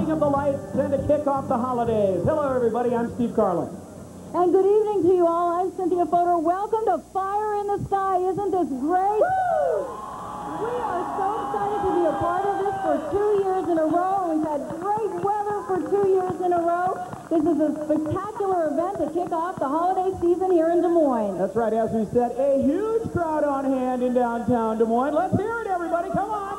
shining of the lights and to kick off the holidays. Hello, everybody. I'm Steve Carlin. And good evening to you all. I'm Cynthia Fodor. Welcome to Fire in the Sky. Isn't this great? Woo! We are so excited to be a part of this for 2 years in a row. We've had great weather for 2 years in a row. This is a spectacular event to kick off the holiday season here in Des Moines. That's right. As we said, a huge crowd on hand in downtown Des Moines. Let's hear it, everybody. Come on.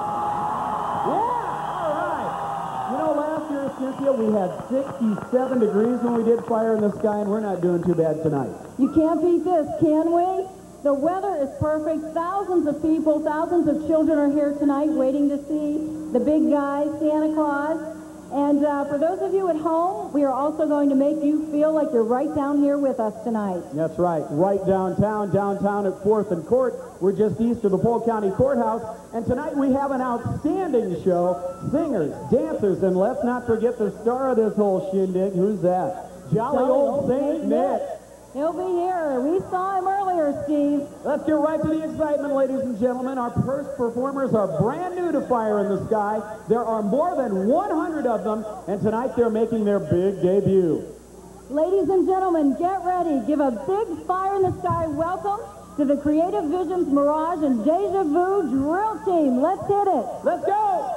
Yeah. All right. You know, last year, Cynthia, we had 67 degrees when we did Fire in the Sky, and we're not doing too bad tonight. You can't beat this, can we? The weather is perfect. Thousands of people, thousands of children are here tonight waiting to see the big guy, Santa Claus. And for those of you at home, we are also going to make you feel like you're right down here with us tonight. That's right. Right downtown at 4th and Court. We're just east of the Polk County Courthouse. And tonight we have an outstanding show. Singers, dancers, and let's not forget the star of this whole shindig. Who's that? Jolly old Saint Nick. He'll be here. We saw him earlier, Steve. Let's get right to the excitement, ladies and gentlemen. Our first performers are brand new to Fire in the Sky. There are more than 100 of them, and tonight they're making their big debut. Ladies and gentlemen, get ready. Give a big Fire in the Sky welcome to the Creative Visions Mirage and Deja Vu Drill Team. Let's hit it. Let's go.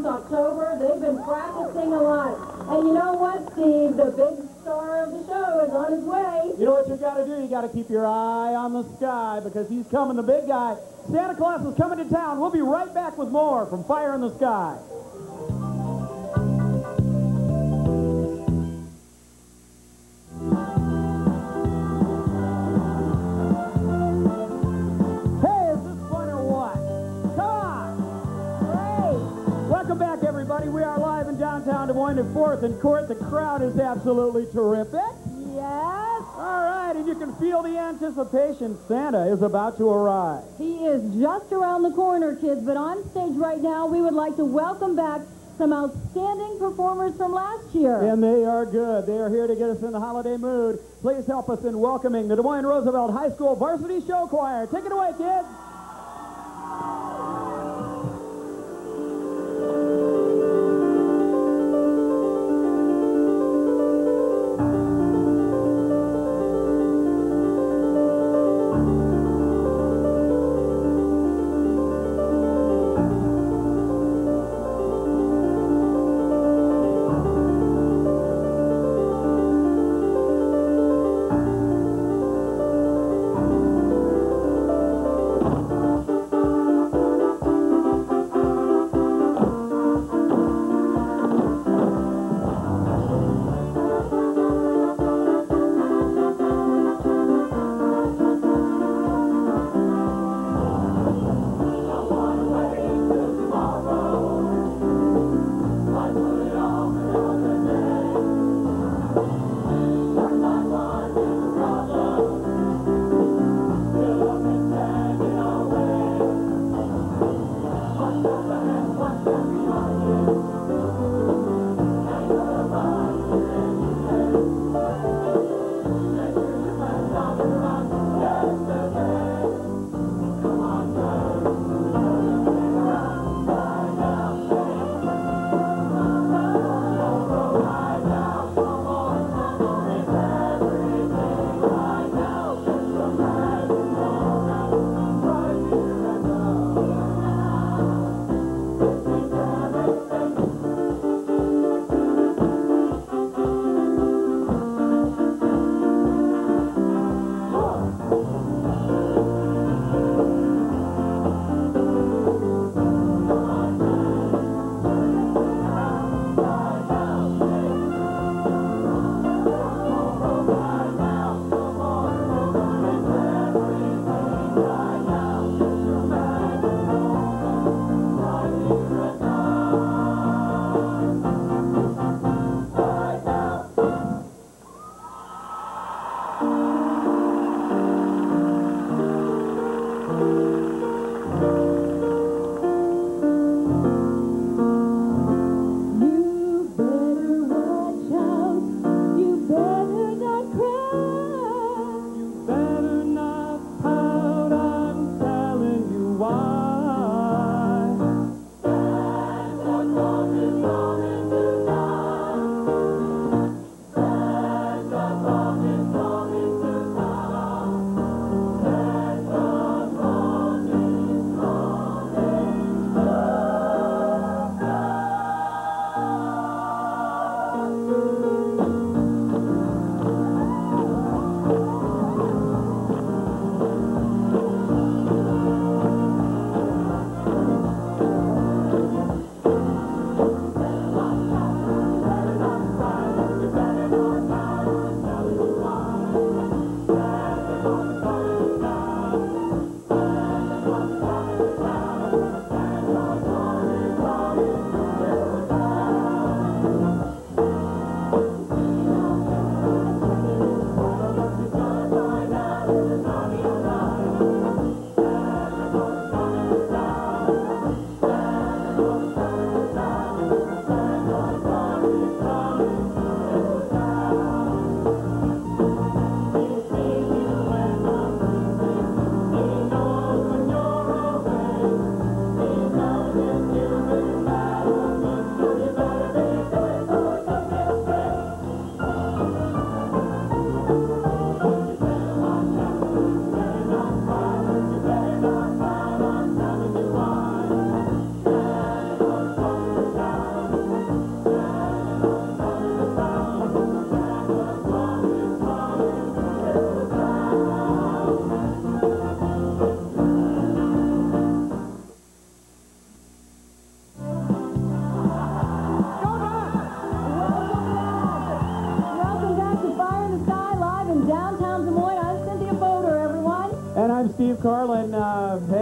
October. They've been practicing a lot. And you know what, Steve? The big star of the show is on his way. You know what you got to do? You got to keep your eye on the sky because he's coming, the big guy. Santa Claus is coming to town. We'll be right back with more from Fire in the Sky. Hey, is this fun or what? Come on! Great! Welcome back, everybody. We are live in downtown Des Moines at 4th and Court. The crowd is absolutely terrific. Yes. All right, and you can feel the anticipation. Santa is about to arrive. He is just around the corner, kids, but on stage right now, we would like to welcome back some outstanding performers from last year. And they are good. They are here to get us in the holiday mood. Please help us in welcoming the Des Moines Roosevelt High School Varsity Show Choir. Take it away, kids.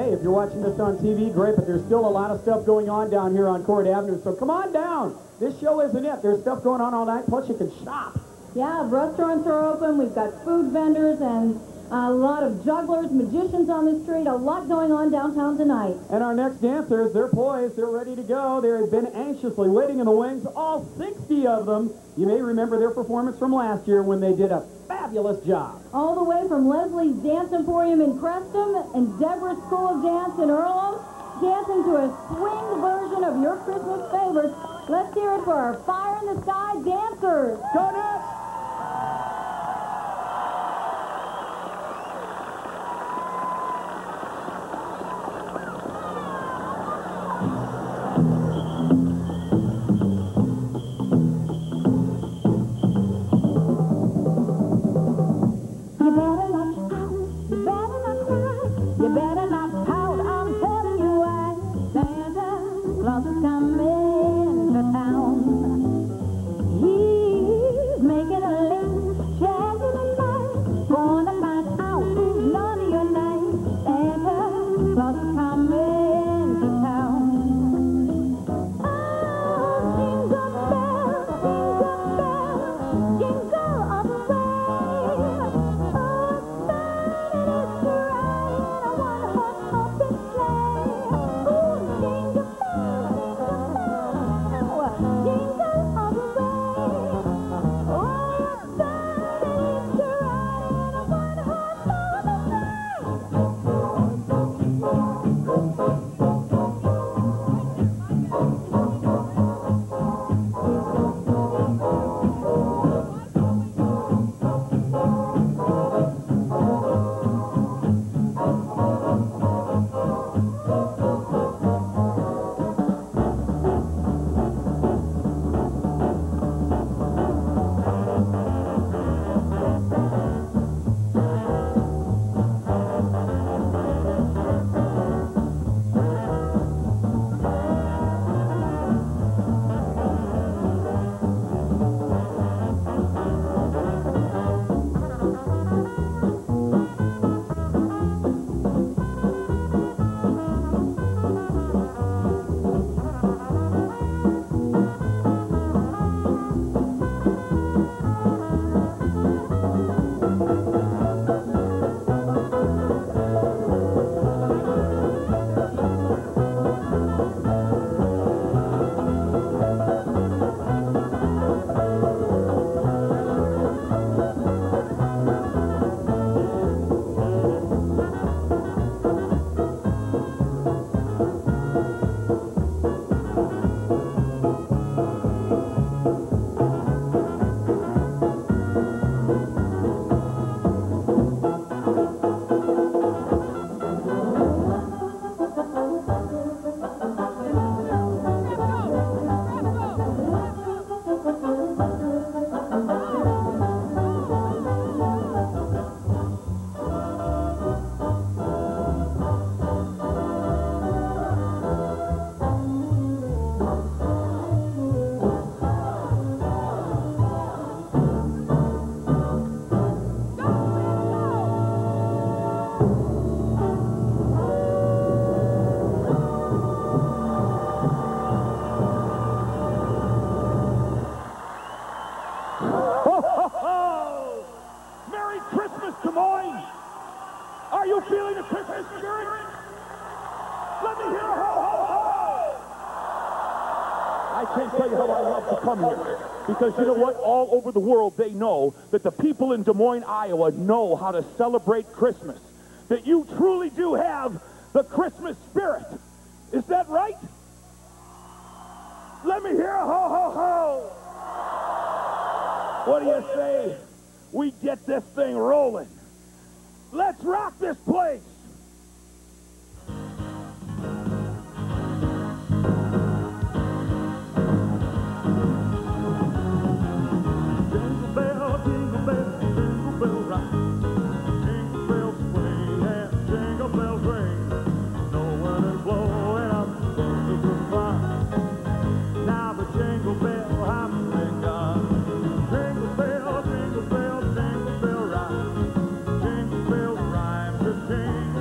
hey, if you're watching this on TV, great, but there's still a lot of stuff going on down here on Court Avenue, so come on down. This show isn't it. There's stuff going on all night, plus you can shop. Yeah, restaurants are open. We've got food vendors and a lot of jugglers, magicians on the street, a lot going on downtown tonight. And our next dancers, they're poised, they're ready to go. They've been anxiously waiting in the wings, all 60 of them. You may remember their performance from last year when they did a fabulous job. All the way from Leslie's Dance Emporium in Creston and Deborah's School of Dance in Earlham, dancing to a swing version of your Christmas favorites. Let's hear it for our Fire in the Sky dancers. Go Nets! Because you know what? All over the world, they know that the people in Des Moines, Iowa know how to celebrate Christmas. That you truly do have the Christmas spirit. Is that right? Let me hear a ho, ho, ho. What do you say? We get this thing rolling. Let's rock this place. Jingle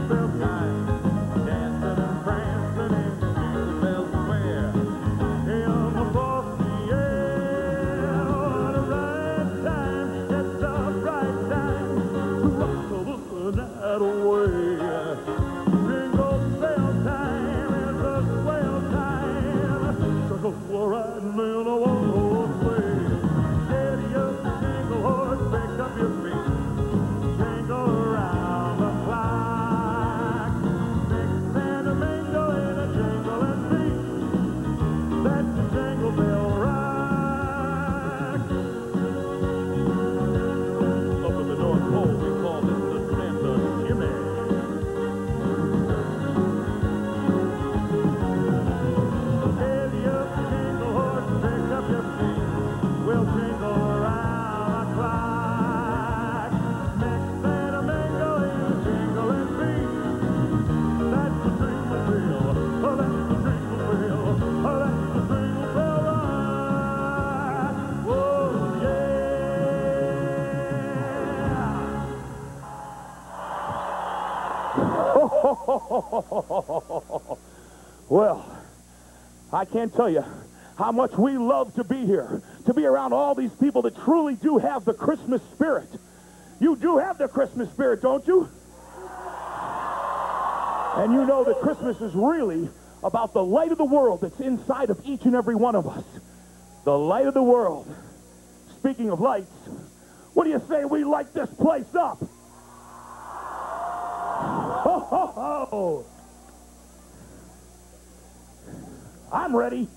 Well, I can't tell you how much we love to be here, to be around all these people that truly do have the Christmas spirit. You do have the Christmas spirit, don't you? And you know that Christmas is really about the light of the world that's inside of each and every one of us. The light of the world. Speaking of lights, what do you say we light this place up? Ho, ho, ho! I'm ready.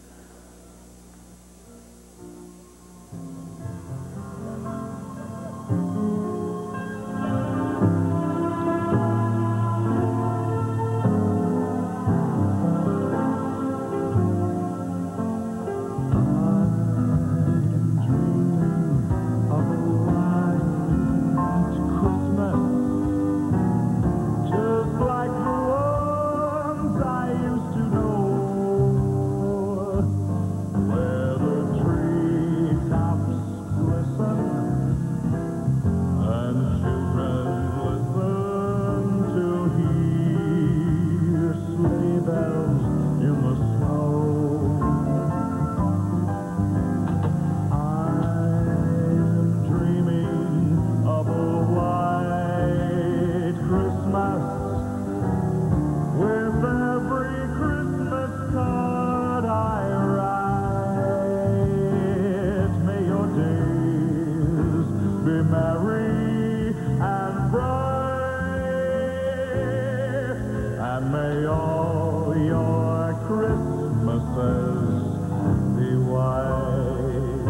May all your Christmases be white.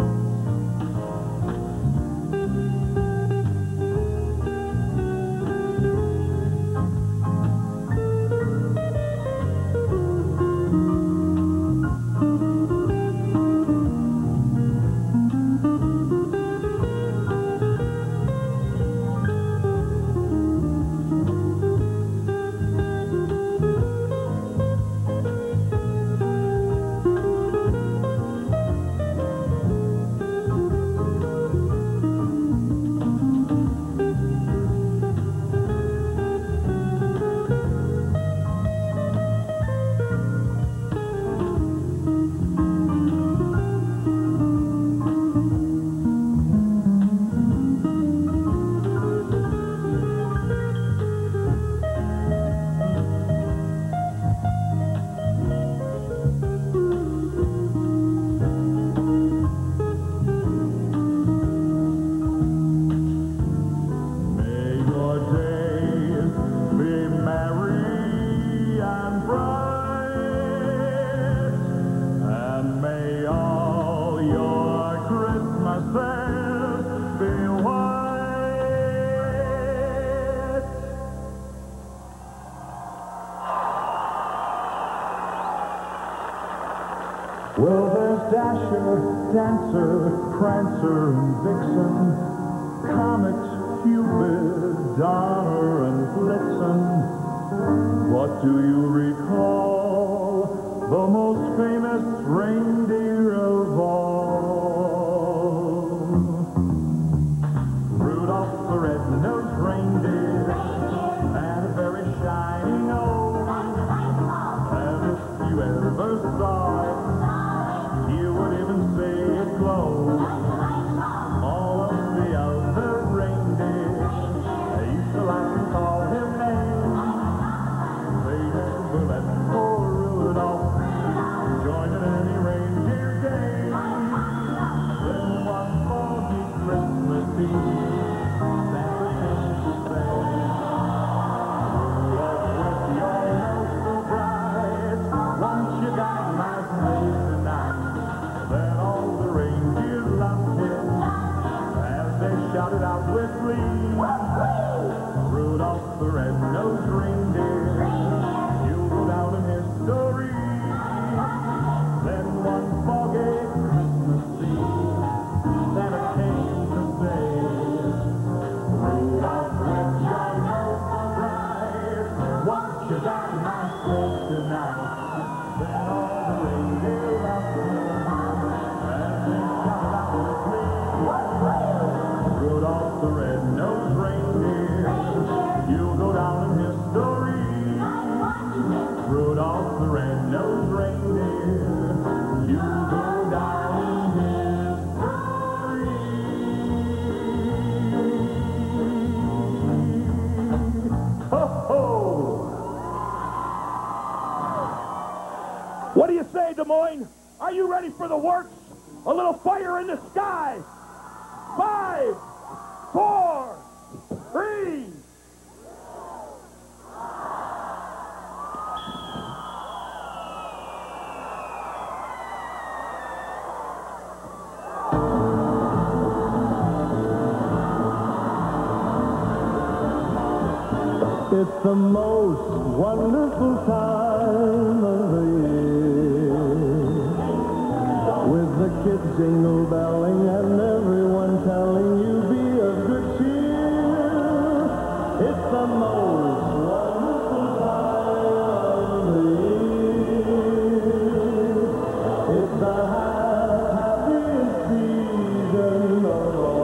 Well, there's Dasher, Dancer, Prancer, and Vixen, Comet, Cupid, Donner, and Blitzen. But do you recall the most famous reindeer of all? Rudolph the red-nosed reindeer had a very shiny nose. And if you ever saw it, you would even say it glows. All of the other reindeer, they used to like to call him names. They never let poor Rudolph join in any reindeer game. Then one foggy Christmas Eve, Santa came to say, Rudolph, with your nose so bright, won't you guide my sleigh tonight? Then all the reindeer loved him as they shouted out with glee, Rudolph the red-nosed reindeer, you'll go down in history. Then one foggy Christmas Eve, Santa came to say, Rudolph, with your nose so bright, won't you guide my sleigh tonight? Then all the reindeer loved him as they shouted out with glee, Rudolph the red-nosed reindeer, you'll go down in history. say, Des Moines, are you ready for the works? A little fire in the sky. 5, 4, 3. It's the most wonderful time of the year, with the kids jingle belling and everyone telling you be of good cheer. It's the most wonderful time of the year. It's the happiest season of all.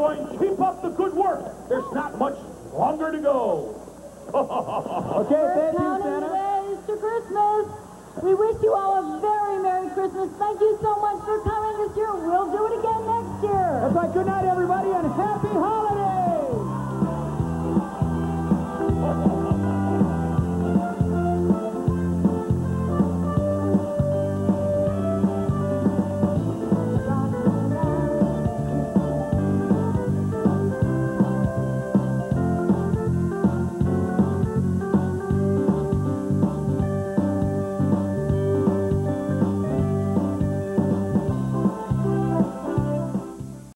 everyone. Keep up the good work. There's not much longer to go. Okay, We're thank you, counting Santa. the days to Christmas. We wish you all a very Merry Christmas. Thank you so much for coming this year. We'll do it again next year. That's right. Good night, everybody, and happy holidays.